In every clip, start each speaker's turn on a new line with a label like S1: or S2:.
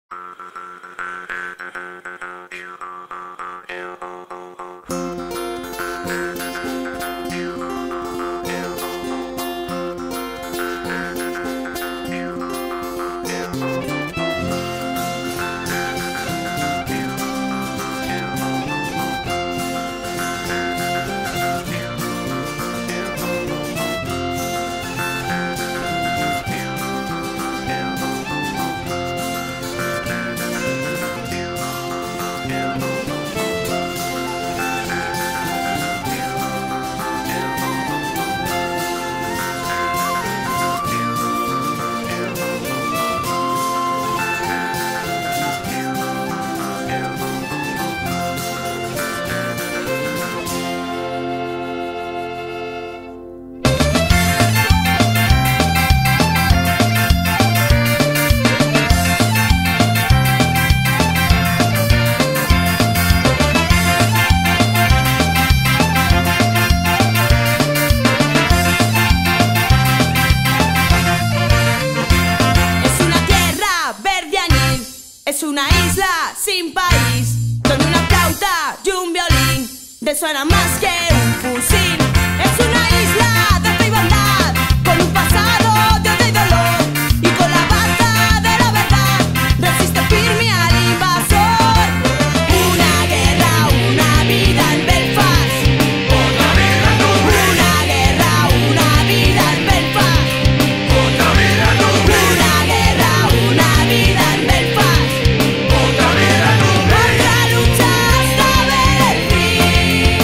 S1: Es una isla sin país, donde una flauta y un violín resuenan más que un fusil. Es una isla de fe y bondad, con un pasado de odio y dolor, y con la baza de la verdad resiste firme al invasor. Una guerra, una vida en Belfast.
S2: Otra vida no ves.
S1: Una guerra, una vida en Belfast.
S2: Otra vida no ves.
S1: Una guerra, una vida en Belfast.
S2: Otra vida no ves.
S1: Otra lucha hasta ver el fin.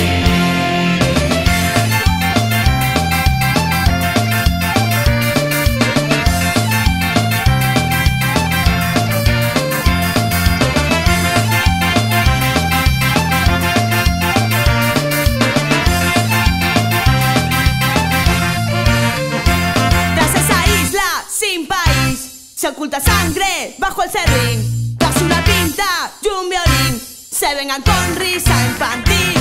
S1: Tras esa isla sin país se oculta sangre bajo el serrín. Tras una pinta y un violín se vengan con risa infantil.